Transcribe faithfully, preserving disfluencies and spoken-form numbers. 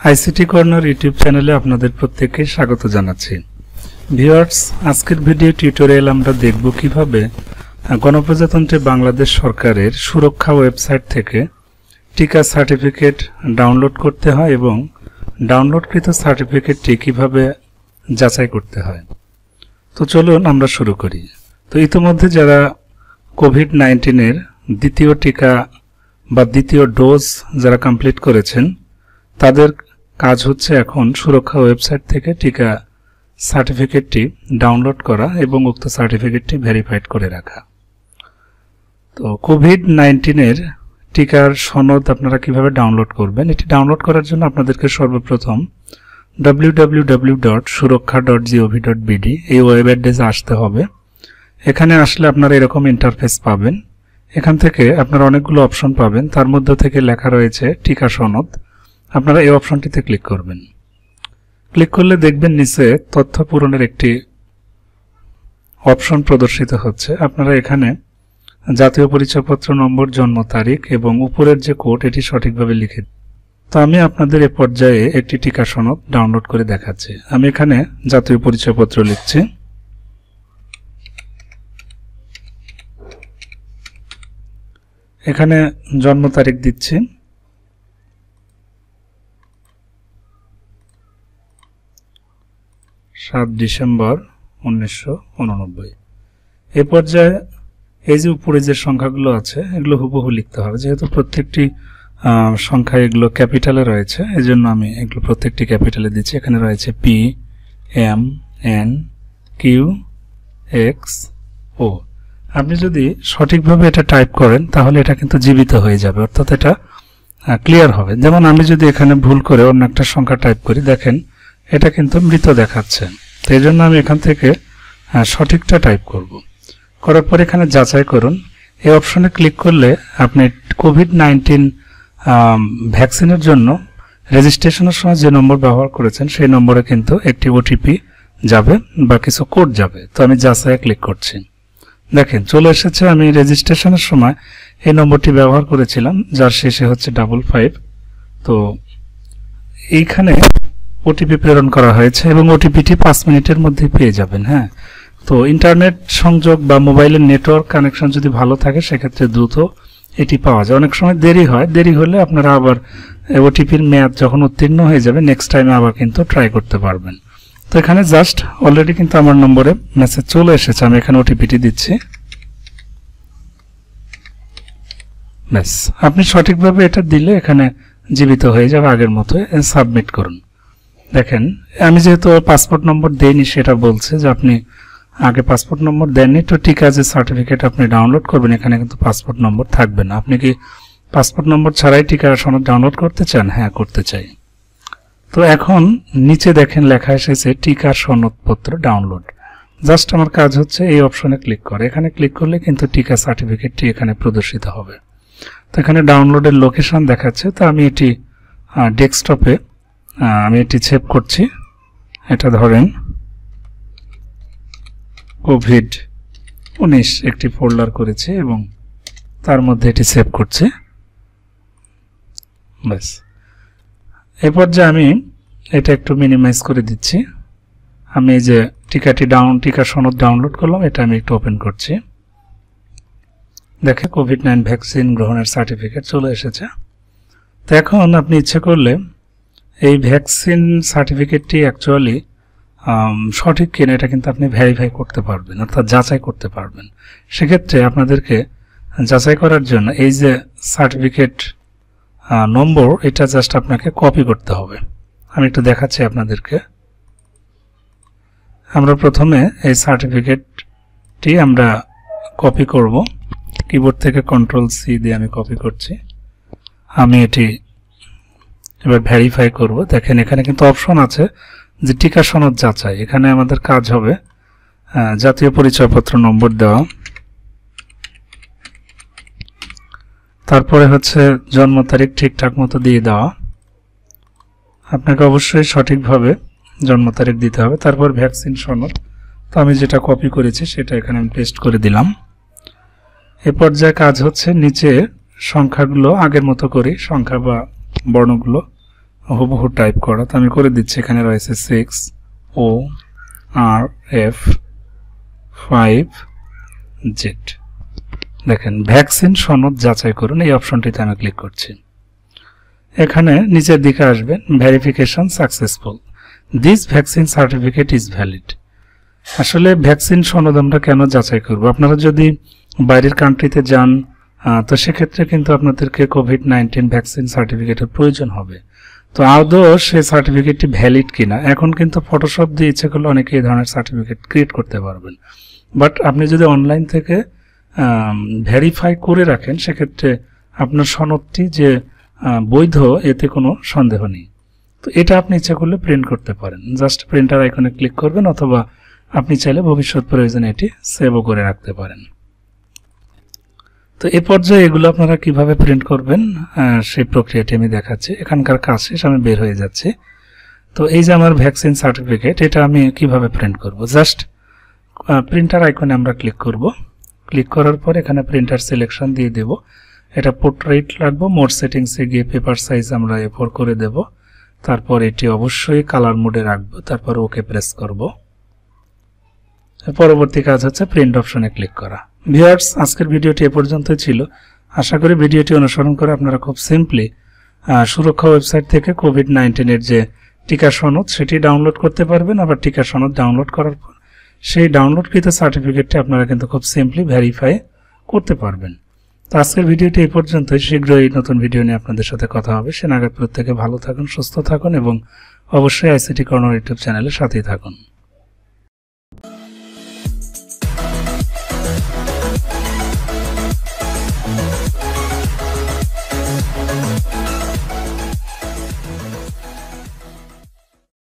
ICT corner YouTube চ্যানেলে আপনাদের প্রত্যেককে স্বাগত জানাচ্ছি। ভিউয়ার্স, আজকের ভিডিও টিউটোরিয়াল আমরা দেখব কিভাবে গণপ্রজাতন্ত্রী বাংলাদেশ সরকারের সুরক্ষা ওয়েবসাইট থেকে টিকা সার্টিফিকেট ডাউনলোড করতে হয় এবং ডাউনলোডকৃত সার্টিফিকেটটি কিভাবে যাচাই করতে হয়। তো চলুন আমরা শুরু করি। তো ইতিমধ্যে যারা কোভিড নাইন্টিনের দ্বিতীয় টিকা বা দ্বিতীয় ডোজ যারা কমপ্লিট করেছেন তাদের কাজ হচ্ছে এখন সুরক্ষা ওয়েবসাইট থেকে টিকা সার্টিফিকেটটি ডাউনলোড করা এবং উক্ত সার্টিফিকেটটি ভেরিফাইড করে রাখা। তো কোভিড নাইন্টিনের টিকার সনদ আপনারা কিভাবে ডাউনলোড করবেন, এটি ডাউনলোড করার জন্য আপনাদেরকে সর্বপ্রথম W W W dot Suraksha dot G O V dot BD এই ওয়েব অ্যাড্রেসে আসতে হবে। এখানে আসলে আপনারা এরকম ইন্টারফেস পাবেন। এখান থেকে আপনারা অনেকগুলো অপশন পাবেন, তার মধ্যে থেকে লেখা রয়েছে টিকা সনদ। আপনারা এই অপশনটিতে ক্লিক করবেন। ক্লিক করলে দেখবেন নিচে তথ্য পূরণের একটি অপশন প্রদর্শিত হচ্ছে। আপনারা এখানে জাতীয় পরিচয়পত্র নম্বর, জন্ম তারিখ এবং উপরের যে কোড এটি সঠিকভাবে লিখে। তো আমি আপনাদের এ পর্যায়ে একটি টিকা সনদ ডাউনলোড করে দেখাচ্ছি। আমি এখানে জাতীয় পরিচয়পত্র লিখছি। এখানে জন্ম তারিখ দিচ্ছি। সাত ডিসেম্বর উনিশশো উননব্বই। এ পর্যায়ে এই যে উপরে যে সংখ্যাগুলো আছে এগুলো হুবহু লিখতে হবে, যেহেতু প্রত্যেকটি সংখ্যা এগুলো ক্যাপিটালে রয়েছে, এই জন্য আমি এগুলো প্রত্যেকটি ক্যাপিটালে দিচ্ছি। এখানে রয়েছে P, M, N, Q, X, O. আপনি যদি সঠিকভাবে এটা টাইপ করেন তাহলে এটা কিন্তু জীবিত হয়ে যাবে, অর্থাৎ এটা ক্লিয়ার হবে। যেমন আমি যদি এখানে ভুল করে অন্য একটা সংখ্যা টাইপ করি, দেখেন এটা কিন্তু মৃত দেখাচ্ছে। তো এই জন্য আমি এখান থেকে সঠিকটা টাইপ করব। করার পর এখানে যাচাই করুন, এই অপশনে ক্লিক করলে আপনি কোভিড নাইন্টিন ভ্যাকসিনের জন্য রেজিস্ট্রেশনের সময় যে নম্বর ব্যবহার করেছেন সেই নম্বরে কিন্তু একটি ওটিপি যাবে বা কিছু কোড যাবে। তো আমি যাচাইয়ে ক্লিক করছি। দেখেন চলে এসেছে। আমি রেজিস্ট্রেশনের সময় এই নম্বরটি ব্যবহার করেছিলাম, যার শেষে হচ্ছে ডাবল ফাইভ। তো এইখানে ওটিপি প্রেরণ করা হয়েছে এবং ওটিপিটি পাঁচ মিনিটের মধ্যে পেয়ে যাবেন। হ্যাঁ, তো ইন্টারনেট সংযোগ বা মোবাইলের নেটওয়ার্ক কানেকশন যদি ভালো থাকে সেক্ষেত্রে দ্রুত এটি পাওয়া যায়। অনেক সময় দেরি হয়, দেরি হলে আপনারা আবার ওটিপির মেয়াদ যখন উত্তীর্ণ হয়ে যাবে নেক্সট টাইমে আবার কিন্তু ট্রাই করতে পারবেন। তো এখানে জাস্ট অলরেডি কিন্তু আমার নম্বরে মেসেজ চলে এসেছে, আমি এখানে ওটিপিটি দিচ্ছি। ব্যাস, আপনি সঠিকভাবে এটা দিলে এখানে জীবিত হয়ে যাবে আগের মতো। সাবমিট করুন। দেখেন আমি যেহেতু পাসপোর্ট নম্বর দেইনি সেটা বলছে যে আপনি আগে পাসপোর্ট নম্বর দেননি, তো টিকা যে সার্টিফিকেট আপনি ডাউনলোড করবেন এখানে কিন্তু পাসপোর্ট নম্বর থাকবে না। আপনি কি পাসপোর্ট নম্বর ছাড়াই টিকা সনদ ডাউনলোড করতে চান? হ্যাঁ, করতে চাই। তো এখন নিচে দেখেন লেখা এসেছে টিকা সনদপত্র ডাউনলোড। জাস্ট আমার কাজ হচ্ছে এই অপশনে ক্লিক করে। এখানে ক্লিক করলে কিন্তু টিকা সার্টিফিকেটটি এখানে প্রদর্শিত হবে। তো এখানে ডাউনলোডের লোকেশন দেখাচ্ছে। তো আমি এটি ডেস্কটপে আমি এটি সেভ করছি। এটা ধরেন কোভিড উনিশ একটি ফোল্ডার করেছি এবং তার মধ্যে এটি সেভ করছি। ব্যাস, এই পর্যায়ে আমি এটা একটু মিনিমাইজ করে দিচ্ছি। আমি এই যে টিকাটি ডাউন টিকা সনদ ডাউনলোড করলাম, এটা আমি একটু ওপেন করছি। দেখে কোভিড নাইন ভ্যাকসিন গ্রহণের সার্টিফিকেট চলে এসেছে। তো এখন আপনি ইচ্ছে করলে এই ভ্যাকসিন সার্টিফিকেটটি অ্যাকচুয়ালি সঠিক কিনা এটা কিন্তু আপনি ভেরিফাই করতে পারবেন, অর্থাৎ যাচাই করতে পারবেন। সেক্ষেত্রে আপনাদেরকে যাচাই করার জন্য এই যে সার্টিফিকেট নম্বর এটা জাস্ট আপনাকে কপি করতে হবে। আমি একটু দেখাচ্ছি আপনাদেরকে। আমরা প্রথমে এই সার্টিফিকেটটি আমরা কপি করব। কিবোর্ড থেকে কন্ট্রোল সি দিয়ে আমি কপি করছি। আমি এটি এবার ভেরিফাই করব। দেখেন এখানে কিন্তু অপশন আছে যে টিকা সনদ যাচাই। এখানে আমাদের কাজ হবে জাতীয় পরিচয়পত্র নম্বর দেওয়া, তারপরে হচ্ছে জন্ম তারিখ ঠিকঠাক মতো দিয়ে দেওয়া। আপনাকে অবশ্যই সঠিকভাবে জন্ম তারিখ দিতে হবে। তারপর ভ্যাকসিন সনদ। তো আমি যেটা কপি করেছি সেটা এখানে আমি পেস্ট করে দিলাম। এ পর্যায়ে কাজ হচ্ছে নিচে সংখ্যাগুলো আগের মতো করে সংখ্যা বা বর্ণগুলো হুবহু টাইপ করা, তো আমি করে দিচ্ছি। এখানে রয়েছে six O R F five Z. দেখেন ভ্যাকসিন সনদ যাচাই করুন, এই অপশনটিতে আমি ক্লিক করছি। এখানে নিচের দিকে আসবেন, verification successful, this vaccine certificate is valid. আসলে ভ্যাকসিন সনদ আমরা কেন যাচাই করব? আপনারা যদি বাইরের কান্ট্রিতে যান তো সেক্ষেত্রে কিন্তু আপনাদেরকে কোভিড নাইন্টিন ভ্যাকসিন সার্টিফিকেটের প্রয়োজন হবে। তো আদৌ সেই সার্টিফিকেটটি ভ্যালিড কিনা, এখন কিন্তু ফটোশপ দিয়ে ইচ্ছে করলে অনেকে এই ধরনের সার্টিফিকেট ক্রিয়েট করতে পারবেন। বাট আপনি যদি অনলাইন থেকে ভেরিফাই করে রাখেন সেক্ষেত্রে আপনার সনদটি যে বৈধ এতে কোনো সন্দেহ নেই। তো এটা আপনি ইচ্ছা করলে প্রিন্ট করতে পারেন, জাস্ট প্রিন্টার আইকনে ক্লিক করবেন, অথবা আপনি চাইলে ভবিষ্যৎ প্রয়োজনে এটি সেভও করে রাখতে পারেন। তো এ পর্যায়ে এগুলো আপনারা কিভাবে প্রিন্ট করবেন সেই প্রক্রিয়াটি আমি দেখাচ্ছি। এখানকার কাজ শেষ, আমি বের হয়ে যাচ্ছি। তো এই যে আমার ভ্যাকসিন সার্টিফিকেট, এটা আমি কিভাবে প্রিন্ট করব? জাস্ট প্রিন্টার আইকনে আমরা ক্লিক করব। ক্লিক করার পর এখানে প্রিন্টার সিলেকশন দিয়ে দেব। এটা পোর্ট্রেট লাগবে, মোড সেটিংসে গিয়ে পেপার সাইজ আমরা এ ফোর করে দেব। তারপর এটি অবশ্যই কালার মোডে রাখবো, তারপর ওকে প্রেস করব। পরবর্তী কাজ হচ্ছে প্রিন্ট অপশনে ক্লিক করা। ভিউয়ার্স, আজকের ভিডিওটি এ পর্যন্তই ছিল। আশা করি ভিডিওটি অনুসরণ করে আপনারা খুব সিম্পলি সুরক্ষা ওয়েবসাইট থেকে কোভিড নাইন্টিনের যে টিকা সনদ সেটি ডাউনলোড করতে পারবেন। আবার টিকা সনদ ডাউনলোড করার পর সেই ডাউনলোডকৃত সার্টিফিকেটটি আপনারা কিন্তু খুব সিম্পলি ভেরিফাই করতে পারবেন। তো আজকের ভিডিওটি এই পর্যন্তই। শীঘ্রই নতুন ভিডিও নিয়ে আপনাদের সাথে কথা হবে। সে নাগাদ প্রত্যেকে ভালো থাকুন, সুস্থ থাকুন এবং অবশ্যই আইসিটি কর্নার ইউটিউব চ্যানেলের সাথেই থাকুন।